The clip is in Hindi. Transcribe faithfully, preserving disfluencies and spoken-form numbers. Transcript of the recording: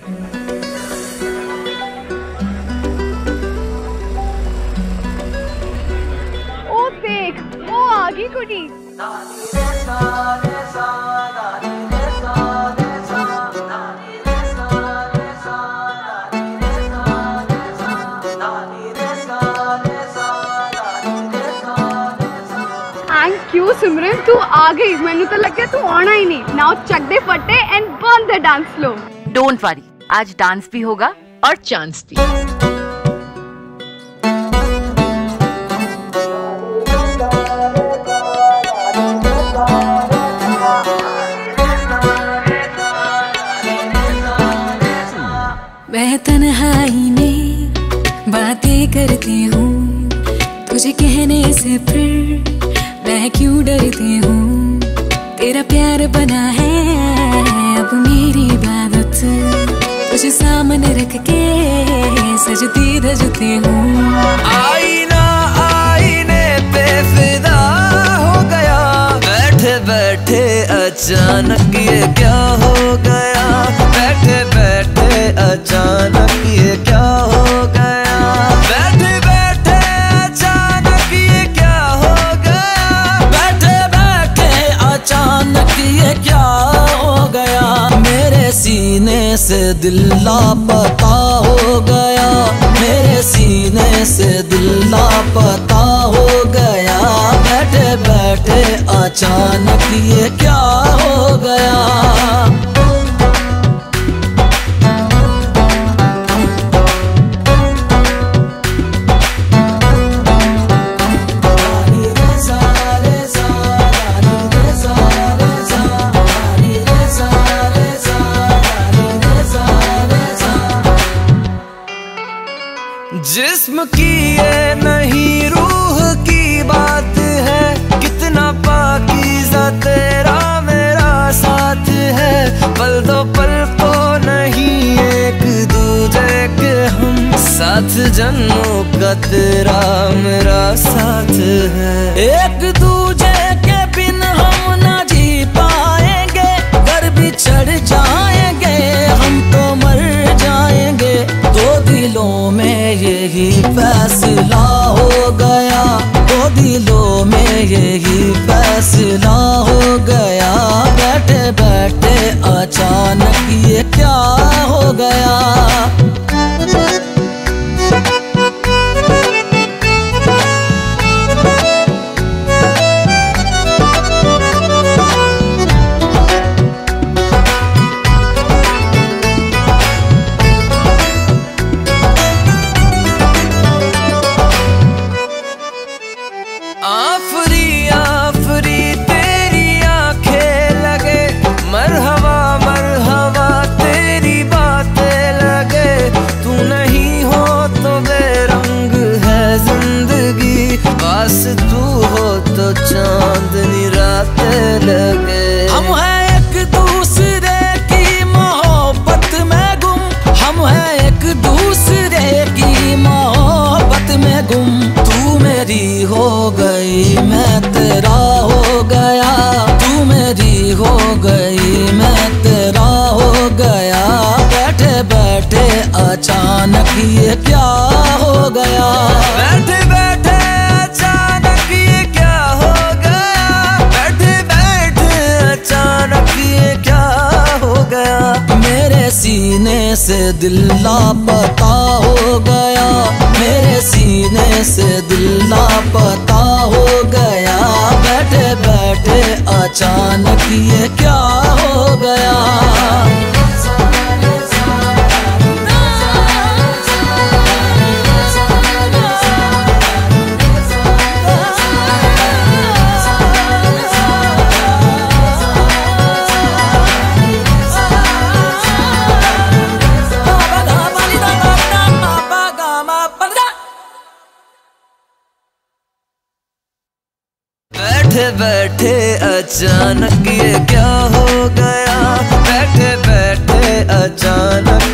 ओ देख, वो आगे कुड़ी। थैंक यू सिमरन, तू आ गई। मैंने तो लग गया तू आना ही नहीं। नाउ चक दे फटे and burn the dance floor. Don't worry, आज डांस भी होगा और चांस भी। मैं तन्हाई में बातें करती हूँ, तुझे कहने से फिर मैं क्यों डरती हूँ। तेरा प्यार बना है अब मेरी इबादत, तुझे सामने रख के सजती धजती हूँ। आईना आईने पे फिदा हो गया, बैठे बैठे अचानक ये क्या हो गया। बैठे बैठे अचानक ये क्या हो गया। बैठे बैठे अचानक ये क्या हो गया। बैठे बैठे अचानक ये क्या हो गया। मेरे सीने से दिल लापता हो गया। मेरे सीने से दिल लापता हो गया। बैठे बैठे अचानक ये क्या हो गया। जिस्म की ये नहीं रूह की बात है, कितना पाकीज़ा तेरा मेरा साथ है। पल दो पल को नहीं एक दूजे के हम, साथ जन्मों का तेरा मेरा साथ है। एक दूजे के बिन हम ना जी पाएंगे, घर भी चढ़ जाएंगे हम तो मर जाएंगे। दो दिलों में यही फैसला हो गया। दो दिलों में यही फैसला हो गया। बैठे बैठे अचानक ये क्या हो गया। आफरी आफरी तेरी आंखें लगे, मरहबा मरहबा तेरी बातें लगे। तू नहीं हो तो बेरंग है जिंदगी, पास तू हो तो चांदनी रातें लगे। हम हैं एक दूसरे की मोहब्बत में गुम, हम हैं एक दूसरे की मोहब्बत में गुम। तू मेरी हो गई मैं तेरा हो गया। तू मेरी हो गई मैं तेरा हो गया। बैठे बैठे अचानक ये क्या हो गया। बैठे बैठे अचानक ये क्या हो गया। बैठे बैठे अचानक ये क्या हो गया। मेरे सीने से दिल लापता हो गया। मेरे सीने से दिल लापता हो गया। बैठे बैठे अचानक ये क्या हो गया। बैठे बैठे अचानक ये क्या हो गया। बैठे बैठे अचानक